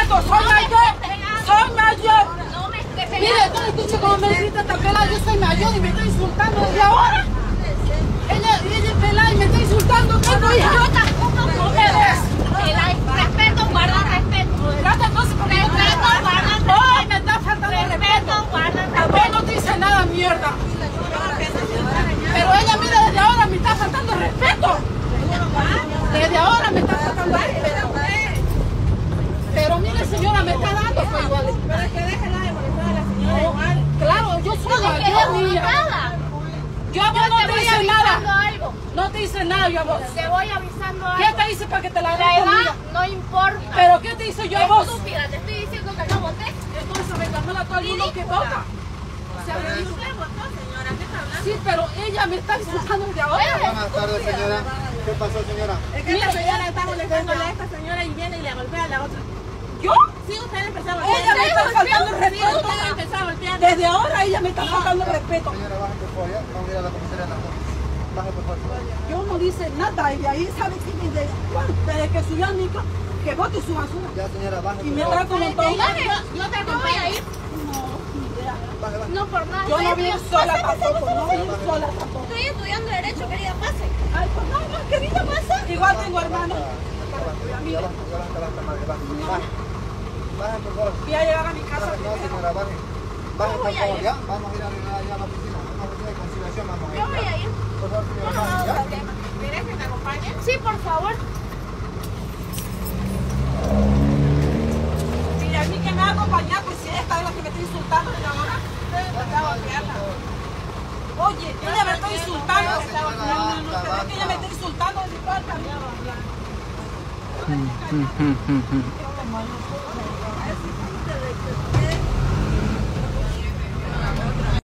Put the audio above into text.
respeto, soy mayor. Soy mayor. No me esté pegando. Mire, tú escucha cómo me grita esta pelada, yo soy mayor y me está insultando desde ahora. Ella es pelada y me está insultando, tengo hija. Yo tampoco no me des. Respeto, guarda respeto. Trata entonces porque yo te Respeto, guarda respeto. hoy me está faltando Respeto, respeto. guarda A vos no te dice nada, mierda. Pero ella, mira, desde ahora me está faltando respeto. Desde ahora me está faltando respeto. Pero mire, señora, me está dando pues igual. Pero es que déjela de molestar a la señora igual. Claro, yo soy mayor, niña. Yo a vos no te dice nada. Algo. No te dice nada yo a vos. Te voy avisando algo. ¿Qué te hice para que te la La hagas edad conmigo? no importa. ¿Pero qué te hice yo a vos? Estúpida, te estoy diciendo que no voté. Entonces reclamar a todo el mundo que vota. O sea, Pero usted votó, señora, ¿qué está hablando? sí, pero ella me está insultando desde ahora. Buenas tardes, señora. ¿Qué pasó, señora? Es que la señora está molestándole a esta señora y viene y le golpea a la otra. ¿Yo? Sí, usted empezó a golpear. Ella me está faltando el Sí, respeto. usted empezó a golpear. Desde ahora ella me está faltando el respeto. Señora, baje por favor, ya. Vamos a ir a la comisaría de las dos. Baje por favor. Yo no dice nada y de ahí sabe que desde que subió al micro que bote su basura. Ya, señora, baje Y por me favor. trae como todo. Yo te acompaño a ir. No, ni idea. Baje, baje. No por nada. Yo no vine sola tampoco, no vine sola tampoco. Estoy estudiando Derecho, querida, pase. Ay, pues no, querida, pasa. Igual tengo hermano. Ya basta, madre, baje. Baje, por favor. Voy a llegar a mi casa Baje, no, primero. señora, baje. Baje, por favor, ya. Vamos a ir a la oficina. Una oficina de conciliación, vamos a ir. Yo voy a ir. Por favor, señora, No, baje, ya. problema. ¿Querés que te acompañe? Sí, por favor. Y a mí que me va a acompañar, pues si esta es la que me está insultando desde ahora. Oye, ella me está insultando. No, pero es que ella me está insultando desde toda la vida.